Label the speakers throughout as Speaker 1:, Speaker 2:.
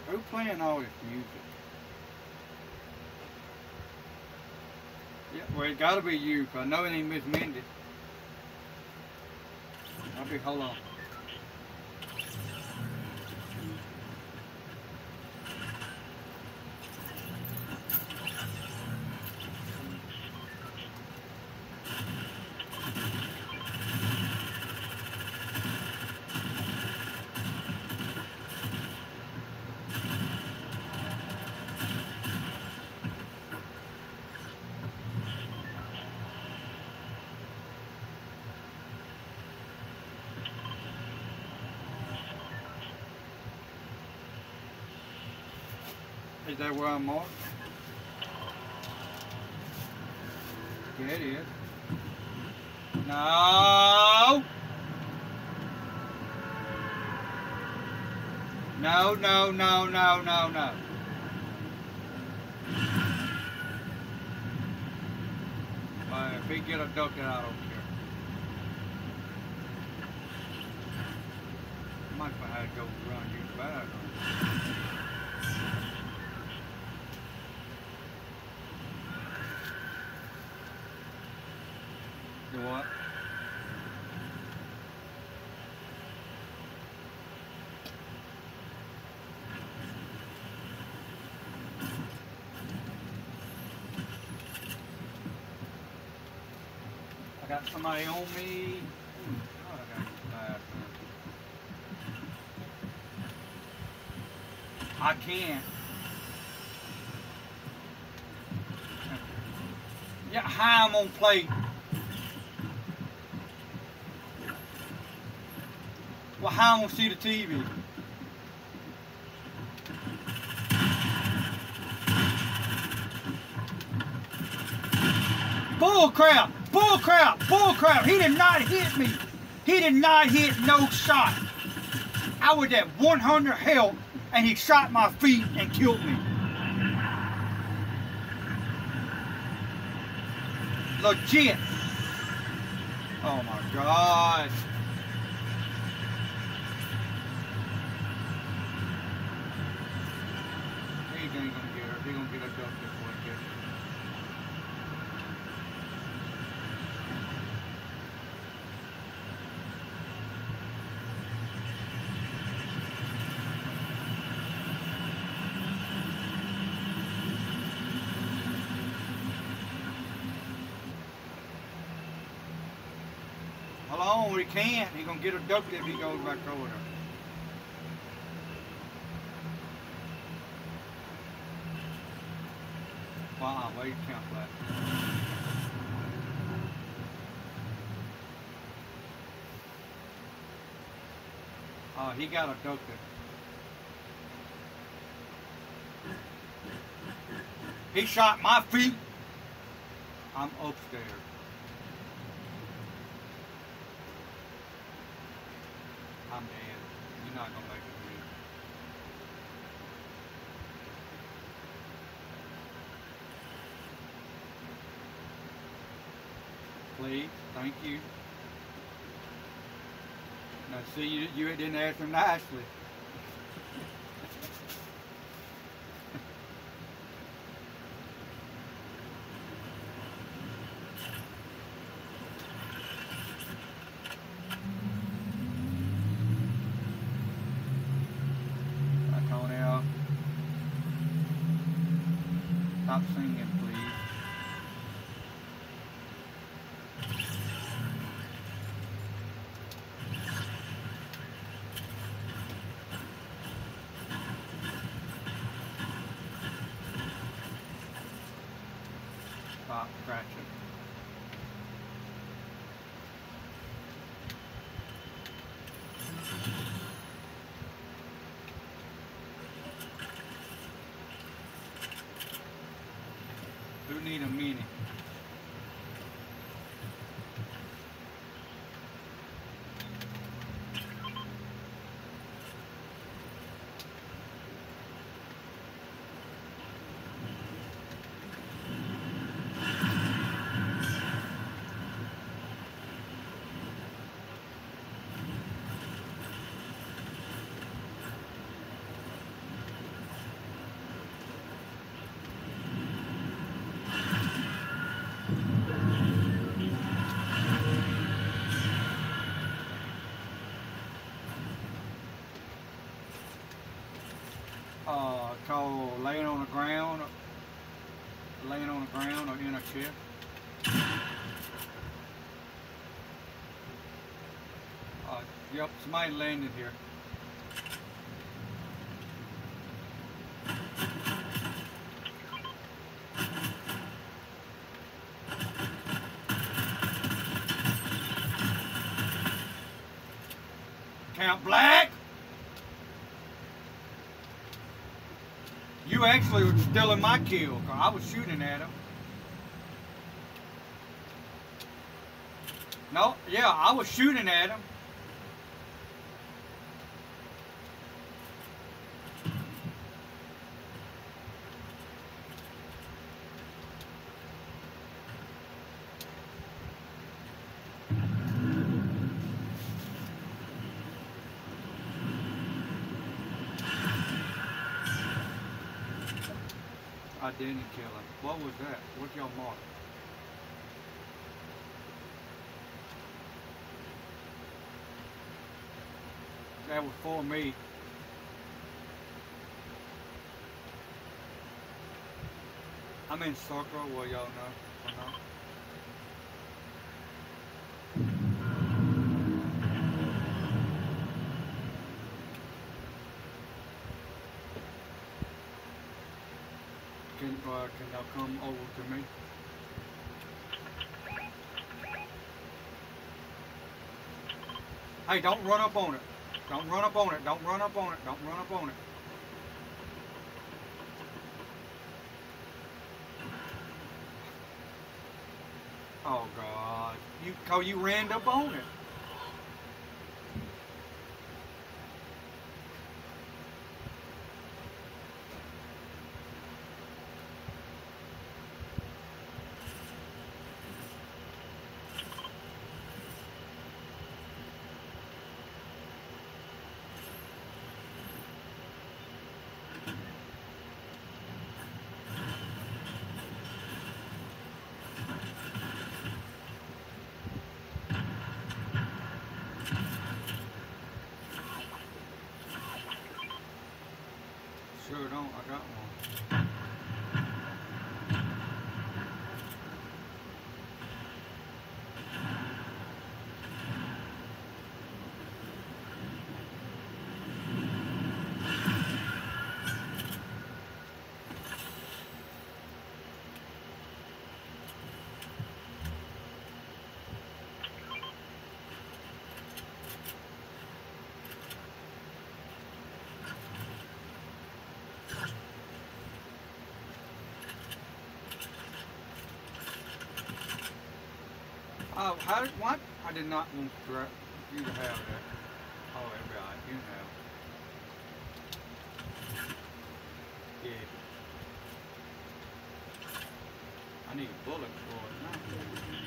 Speaker 1: Who playing all this music? Yeah, well, it gotta be you, 'cause I know it ain't Miss Mindy. Hold on. Is that where I'm marked? Yeah, it is. No! No, no, no, no, no, no. Well, if he get abducted, I don't care. Might have to go run you back. You what? I got somebody on me. Oh, I got bad. I can't. Yeah, how I'm gonna play? Well, how I'm gonna see the TV? Bull crap! Bull crap! Bull crap! He did not hit me. He did not hit no shot. I was at 100 health, and he shot my feet and killed me. Legit. Oh my gosh. He ain't gonna get her. He gonna get her ducked this way, kid. Hold on, he can't. He gonna get her ducked if he goes back over there. Wow, wait, count that. Oh, he got abducted. He shot my feet. I'm upstairs. I'm dead. You're not gonna make it through. Please, thank you. Now see, you didn't answer nicely. Stop singing, please. Stop scratching. Who need a mini? called laying on the ground, or in a chair. Yep, somebody landed here. Count Black, you actually were stealing my kill, 'cause I was shooting at him. No, yeah, I was shooting at him. I didn't kill him. What was that? What's your mark? That was for me. I'm in circle, well y'all know. Or not. Can y'all come over to me? Hey, don't run up on it. Don't run up on it. Don't run up on it. Don't run up on it. Oh God. You ran up on it. Sure don't. I got one. Oh, what? I did not want you to have that. Oh, that's right. You have. Yeah. I need a bullet for it now.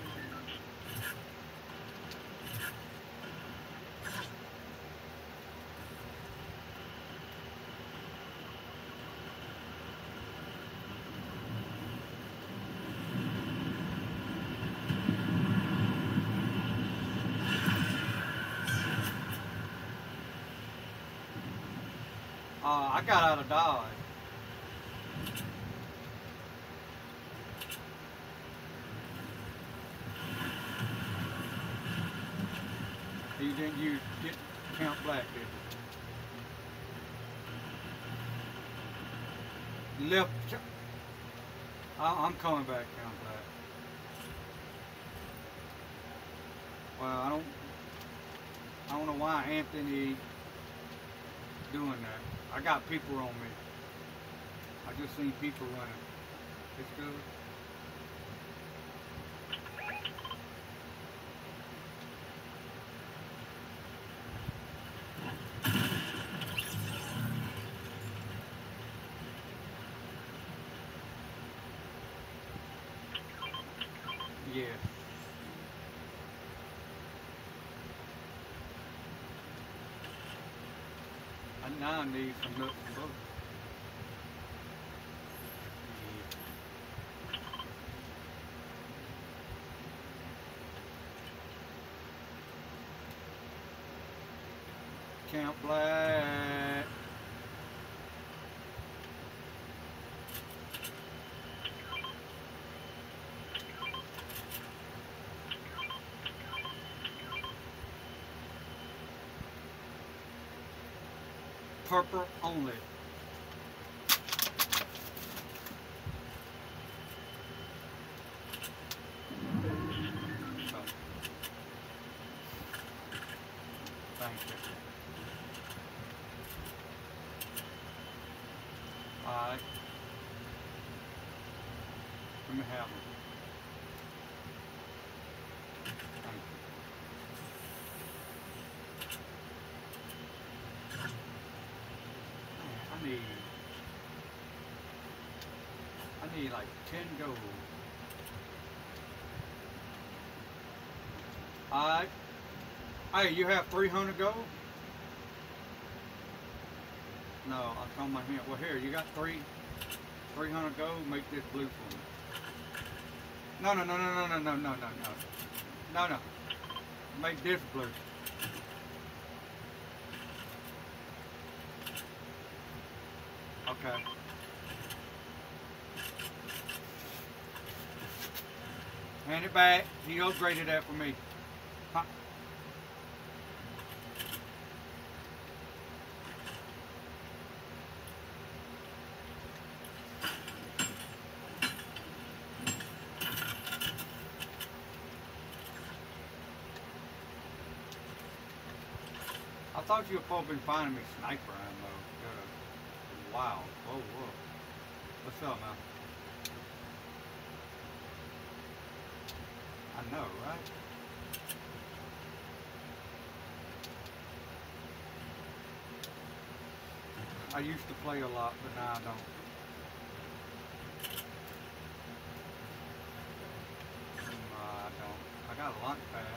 Speaker 1: I got out of Dodge. You didn't use Count Black, did you? Left. I'm coming back, Count Black. Well, I don't know why Anthony doing that. I got people on me. I just seen people running. It's good. Yeah. I now need some nuts and bolts. Count Black. purple only. So, thank you. Alright. Let me have them. Thank you. Man, I need like 10 gold. Alright. Hey, you have 300 gold? No, I'm talking about him. Well, here, you got 300 gold? Make this blue for me. No. No. Make this blue. Okay. Hand it back. He upgraded that for me. Huh? I thought you were supposed to be finding me sniper ammo. Wow. Whoa. What's up, man? I know, right? I used to play a lot, but now I don't. I don't. I got a launch pad.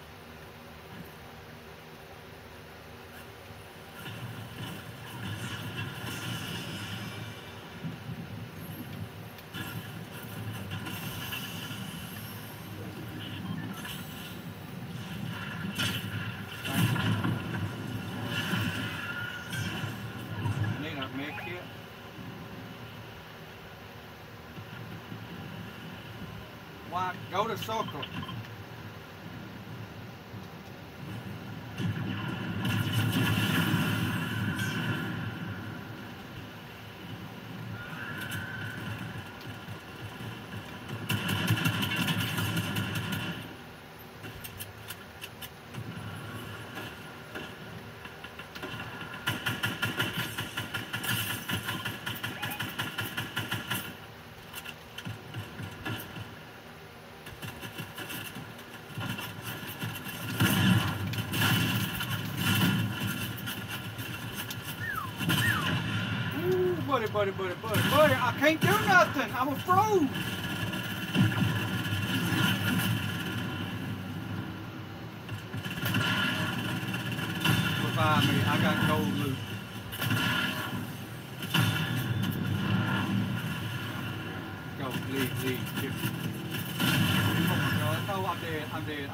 Speaker 1: Why? Go to circle. Buddy, I can't do nothing. I'm a froze. Revive me. I got gold loot. Go, leave. Oh my God. No, I'm dead.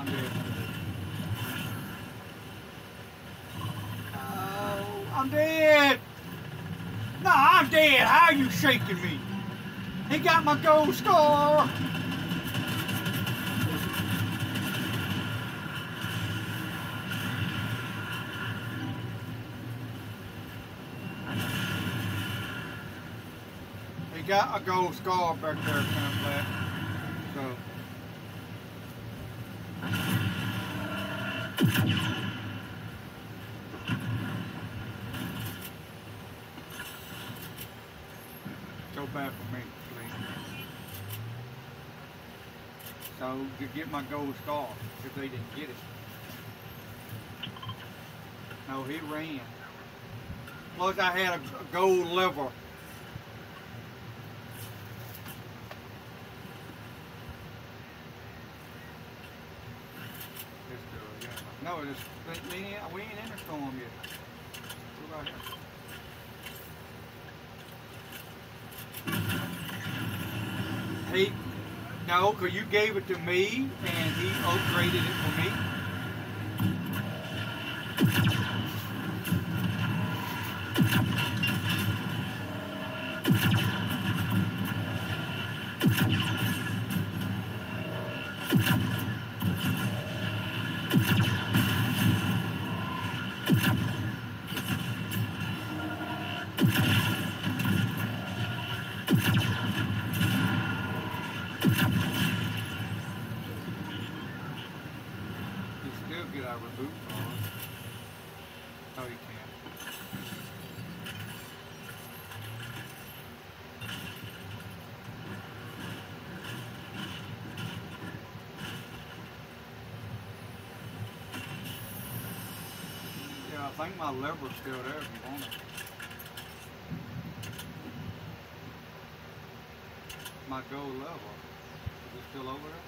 Speaker 1: Oh, I'm dead. No, I'm dead. How are you shaking me? He got my gold score. He got a gold scar back there, kind of black. So. Go back for me, please. So, to get my gold scar, if they didn't get it. No, he ran. Plus, I had a gold liver. This girl, yeah. No, we ain't in the storm yet. We're right here. No, because you gave it to me and he upgraded it for me. No, you can't. Yeah, I think my lever's still there if you want it. My gold lever. Is it still over there?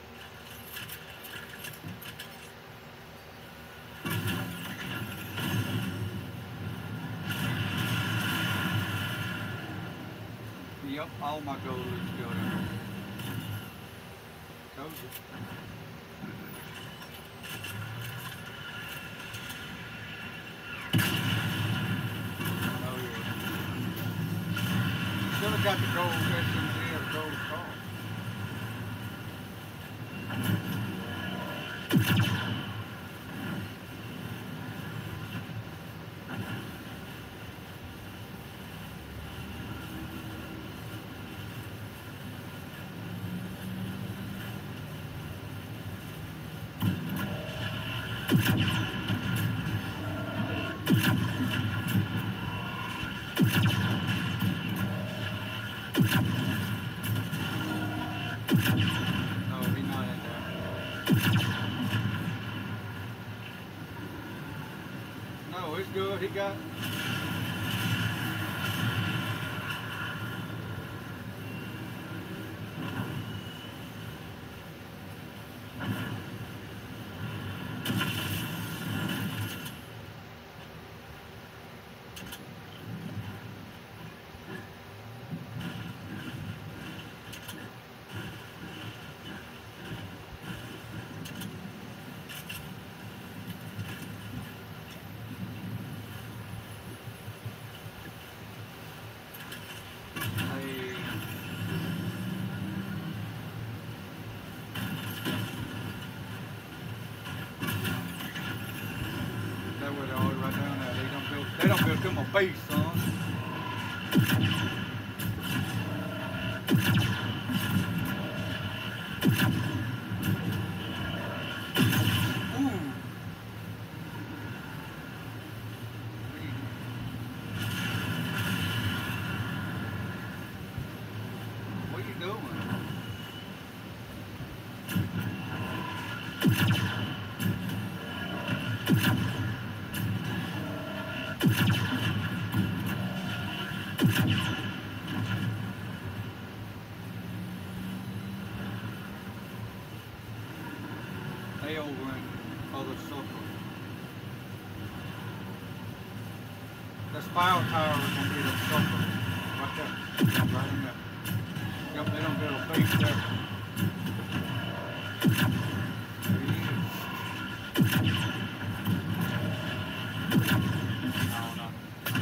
Speaker 1: Yep, all my gold is still there. Told you. Oh yeah. Still got the gold SMG or gold car. No, he's not in there. No, it's good. He got. They don't build them a base, son. Ooh. What are you doing? They over in other circles. The spiral tower is going to be the circle. Right there. Yep, right in there. Yep, they don't build a base there. There he is. No, no.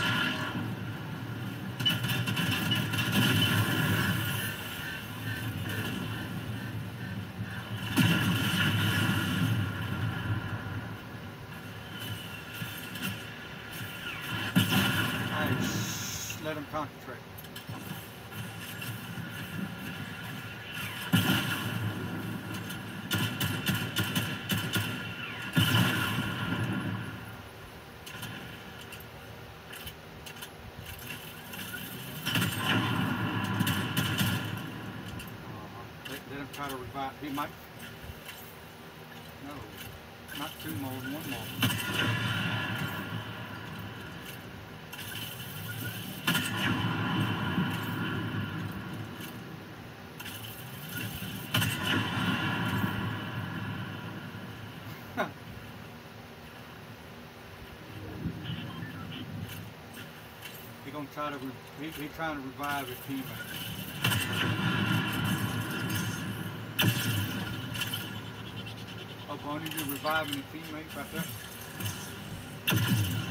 Speaker 1: Let them concentrate. Let him try to revive. He might. No, not two more, one more. He's gonna try to. He's trying to revive his teammate. Oh, Bonnie, you're reviving his teammate right there.